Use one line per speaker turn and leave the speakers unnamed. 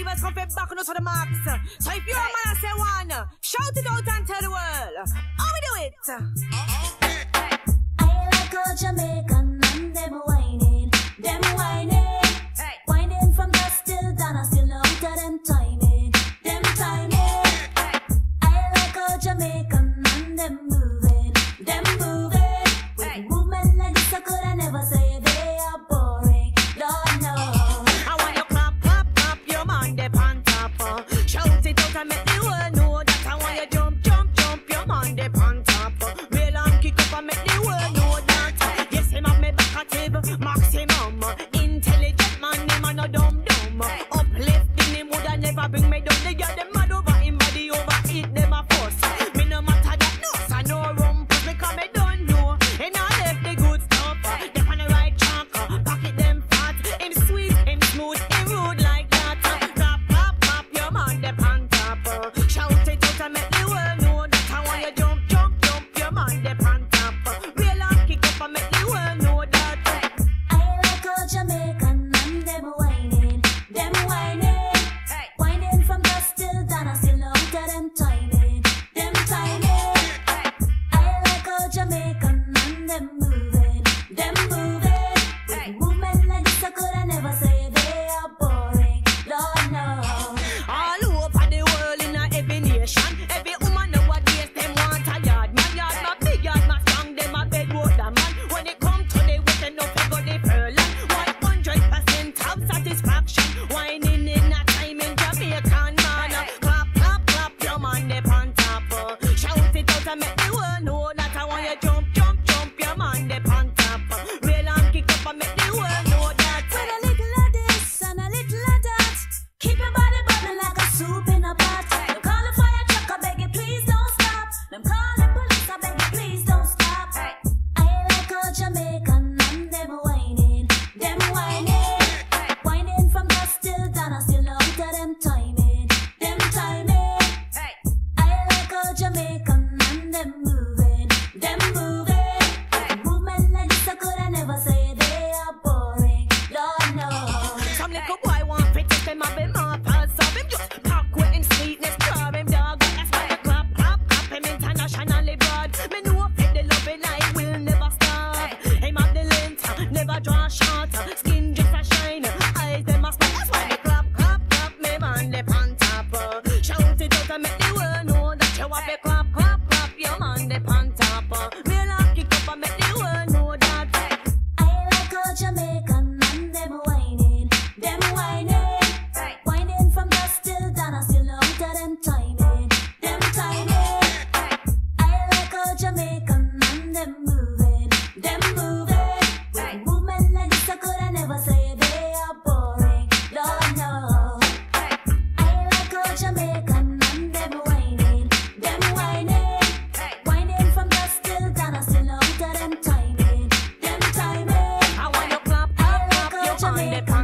Divas come back on us for the max. So if you're a man and say one, shout it out and tell the world. How we do it?
I like a Jamaican and them whining, whining from dusk till dawn, I still out of them timing, I like a Jamaican and them moving, with movement like this I could I never say they are boring, Lord no.
I want you clap, clap, clap, your man de pan top. Shout it out and make the world know that I want you jump, jump, jump, your man de pan top. Real and kick up and make the world know that. Yes, him have me back active, maximum. Intelligent man, him and no dumb dumb. Uplifting him would never bring me down. They get them mad over him body overeat them a fuss. Me no matter that no, I no rum puss because me don't know. And I left the good stuff. They on the right track, pocket them fat. Him sweet, him smooth, him rude like that. Clap, clap, clap, your man de pan top. Shout it out and make the world know that I want you jump, jump, jump, your man de pan top. Real and kick up and make the world know that.
I like a Jamaican and them whining, whining from dusk till dawn, I still out of them timing, I like a Jamaican and them moving, with movement like this I could I never say they are boring, Lord no.
All over the world in a every nation, every woman nowadays them want a yard man. Yard my big yard my strong, them a bedwater man. When it come to the week, them no figure the furlong. 100% of satisfaction. Whining in a time in Jamaican man. Clap, clap, clap, your man de pan top. Shout it out and make the world know that I want you jump, jump, jump, your man de pan top. Real and kick up and make the world know that.
With a little of this and a little of that, keep your body bubbling like a soup in a pot. Them call the fire truck, I beg you please don't stop. Them call the police, I beg you please don't stop. I like a Jamaican and them whining, whining from dusk till dawn, I still out of them timing, I like a Jamaican and them moving, with movement like this I could I never say they are boring, Lord no.
Some little boy want fit it, them a be marvels. So him just pack with him sweetness, draw him dog. That's why the clap, clap, clap him internationally broad. Me know fit the loving I will never stop. Him have the length, never draw short. Skin just a shine, eyes them a smile. That's why the clap, clap, clap, me man de pan top. Shout it out and make the world know that you have a clap, clap, clap, your man de pan top. Real and kick up and make the world know that.
I like a Jamaican and them whining, whining from dusk till dawn, I still out of them timing, I like a Jamaican and them moving, with movement like this I could I never say they are boring, Lord no. I like a Jamaican and them whining, whining from dusk till dawn, I still out of them timing,
I want you clap, clap, clap, your man de pan